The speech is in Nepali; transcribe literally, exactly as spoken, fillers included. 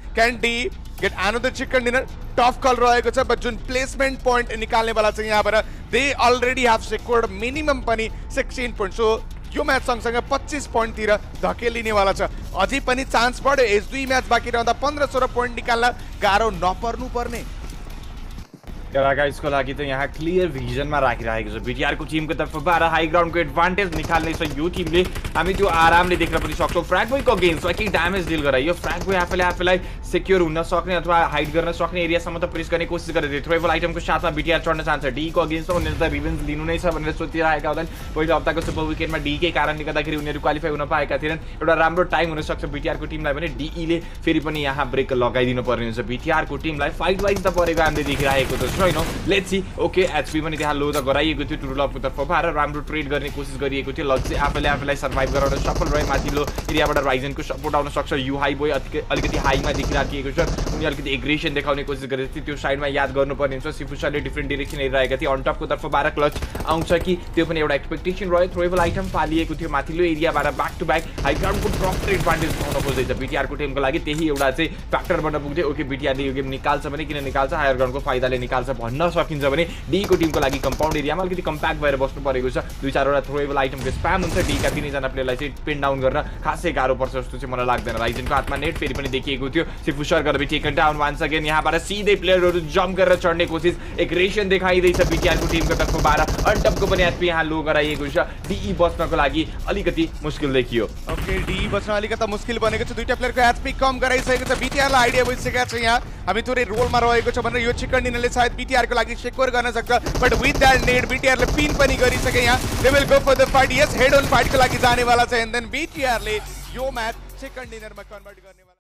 Can D get another chicken dinner? Tough कल रहेको छ, बट जुन प्लेसमेन्ट पोइन्ट निकाल्ने वाला छ यहाँबाट they already have secured minimum पनि सोह्र पोइन्ट। सो यो म्याच सँगसँगै पच्चीस पोइन्टतिर धकेलिनेवाला छ। अझै पनि चान्स बढ्यो, एज दुई म्याच बाँकी रहँदा पन्ध्र सोह्र पोइन्ट निकाल्न गाह्रो नपर्नु पर्ने। इसको लागि त यहाँ क्लियर भिजनमा राखिरहेको छ बीटीआर को टिमको तर्फबाट हाई ग्राउन्डको एडभान्टेज निकाल्ने छ यो टिमले। हामी त्यो आरामले देख्न पनि सक्छौँ। फ्र्यागबोयको अगेन्स्ट एक ड्यामेज डिल गरायो। फ्र्यागबोय आफैले आफैलाई सेक्योर हुन सक्ने अथवा हाइड गर्न सक्ने एरियासम्म त प्रेस गर्ने कोसिस गरेको थियो। थ्रोएबल आइटमको साथमा बीटीआर चढ्न चाहन्छ। डी को अगेन्स्टमा उनीहरू त रिभेन्ज लिनु नै छ भनेर सोचिरहेका हुँदैन। पहिलो हप्ताको सुपर विकेटमा डी कै कारणले गर्दाखेरि उनीहरू क्वालिफाई हुन पाएका थिएनन्। एउटा राम्रो टाइम हुन सक्छ बीटीआर को टिमलाई भने डीईले फेरि पनि यहाँ ब्रेक लगाइदिनु पर्ने हुन्छ। बीटीआर को टिमलाई फाइट वाइज त परेको हामीले देखिरहेको त छैनौँ। Let's see. ओके एचपी पनि त्यहाँ लो त गराइएको थियो टुरुलपको तर्फबाट। राम्रो ट्रेड गर्ने कोसिस गरिएको थियो। लक्ष्य आफैले आफैलाई सर्भाइभ गराउन सफल रहे। माथिल्लो एरियाबाट राइजनको सपोर्ट आउन सक्छ। युहाई बोय अलिकति हाईमा देखिराखिएको छ। उनी अलिकति एग्रेसन देखाउने कोसिस गरेको थियो। त्यो साइडमा याद गर्नुपर्ने हुन्छ। सिफुसरले डिफ्रेन्ट डिरेक्सन हेरिरहेका थिए। अन टपको तर्फबाट क्लच आउँछ कि त्यो पनि एउटा एक्सपेक्टेसन रह्यो। थ्रोएबल आइटम पालिएको थियो माथिल्लो एरियाबाट ब्याक टु ब्याक हाई ग्राउन्डको प्रपर एडभान्टेज पाउन खोज्दैछ बीटीआरको टिमको लागि। त्यही एउटा चाहिँ फ्याक्टर बन्न पुग्थ्यो। ओके बीटीआरले यो गेम निकाल्छ भने किन निकाल्छ, हायर ग्राउन्डको फाइदाले निकाल्छ भन्न सकिन्छ भने डी को टिमको लागि कम्पाउन्ड एरियामा अलिकति कम्प्याक्ट भएर बस्नु परेको छ। दुई चारवटा थ्रोएबल आइटमको स्प्याम हुन्छ। डी का तिनैजना प्लेयरलाई चाहिँ पिन डाउन गर्न खासै गाह्रो पर्छ जस्तो चाहिँ मलाई लाग्दैन। राइजनको हातमा नेट फेरि पनि देखिएको थियो। सिफुसर गरेर टेकन डाउन वान्स अगेन। यहाँबाट सिधै प्लेयरहरू जम्प गरेर चढ्ने कोसिस एग्रेसन देखाइँदैछ बीटीआरको टिमको तर्फबाट। अनटपको पनि एचपी यहाँ लो गराइएको छ। डीई बच्नको लागि अलिकति मुस्किल देखियो। ओके डी बच्न अलिकति मुस्किल बनेको छ। दुईटा प्लेयरको एचपी कम गराइसकेको छ। बीटीआरलाई आइडिया भइसकेको छ यहाँ हामी थोरै रोलमा रहेको छ भनेर यो चिकन डिनरले सायद बीटीआरको लागि सेक्योर गर्न सक्छ। बट विथ दैट नेड बीटीआरले पिन पनि गरिसके। यहाँ they will go for the fight. यस हेड अन फाइटको लागि जानेवाला छ। एन्ड देन बीटीआरले यो म्याच चिकन डिनरमा कन्भर्ट गर्ने